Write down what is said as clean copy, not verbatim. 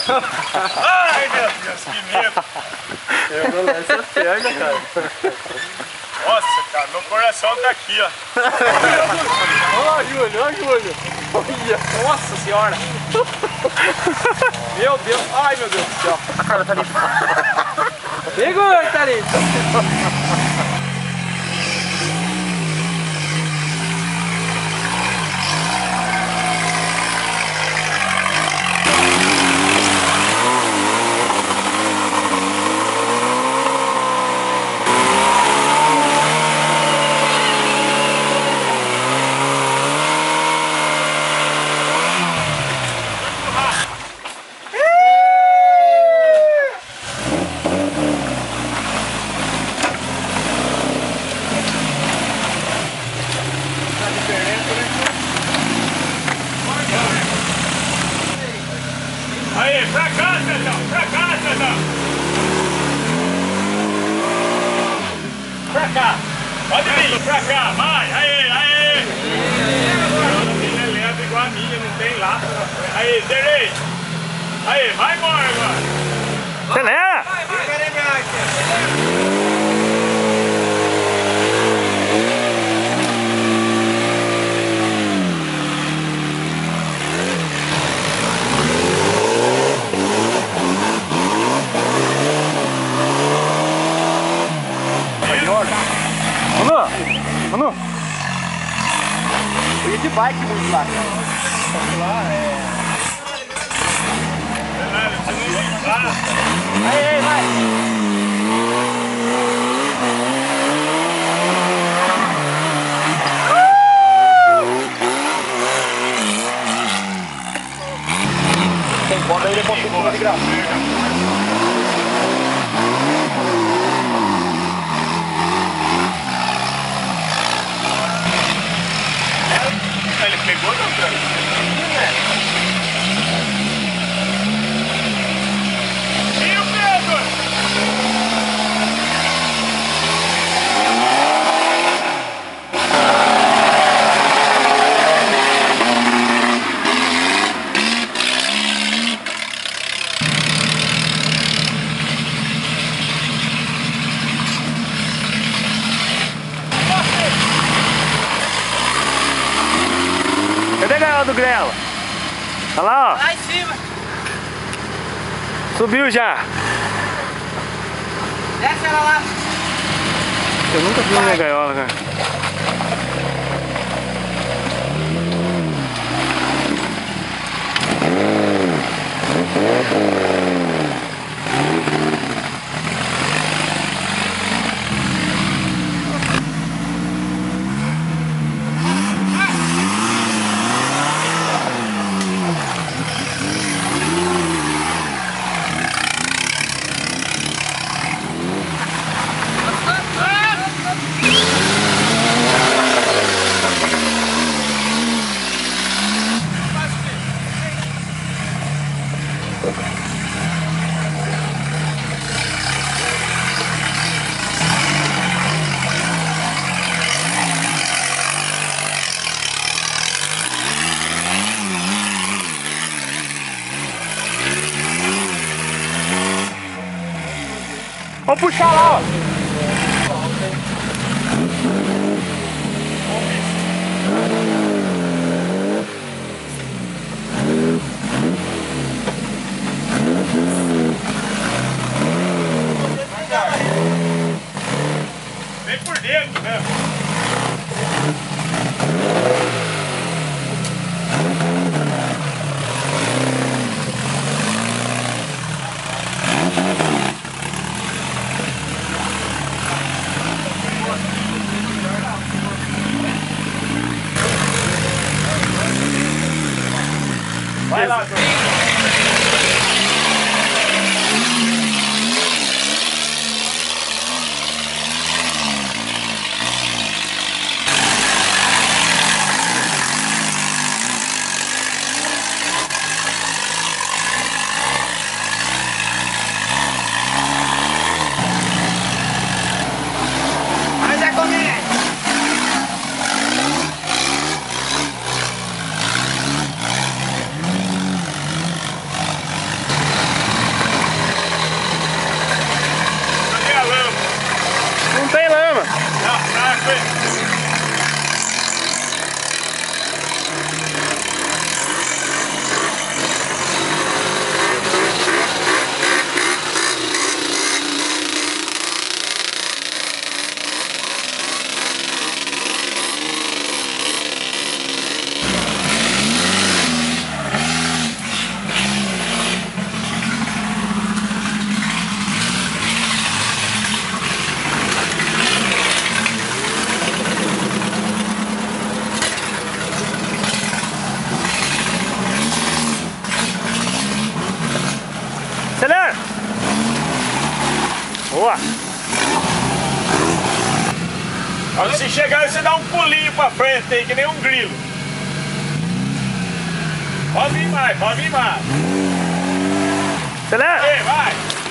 Ai, meu Deus, que medo. Eu vou lá essa perna, cara. Nossa, cara, meu coração tá aqui, ó. Olha, Júlio, olha, Júlio. Olha. Nossa senhora. Meu Deus. Ai, meu Deus do céu. A cara tá ali. Segura, Thalita. Aí, pra cá, Cezão, pra cá, Cezão. Pra cá. Pode vir, pra cá, vai, aí, aí. A minha é leve igual a minha, não tem lata. Aí, direito. Aí, vai embora agora. Pelé! Manu! Eu ia de bike muito lá. Aí, vai. Tem bola aí, ele botou tudo de graça. Ele pegou ou não, cara? E o Pedro? Cadê a gaiola do Grela? Olha lá, ó. Lá em cima. Subiu já. Desce ela lá. Eu nunca vi minha gaiola, cara. Vamos puxar lá, ó. Vem por dentro, né? Vai lá, João. Vai, Zé Cominha. Quando você chegar, você dá um pulinho pra frente aí, que nem um grilo. Pode vir mais, pode vir mais. Acelera! Aí, vai!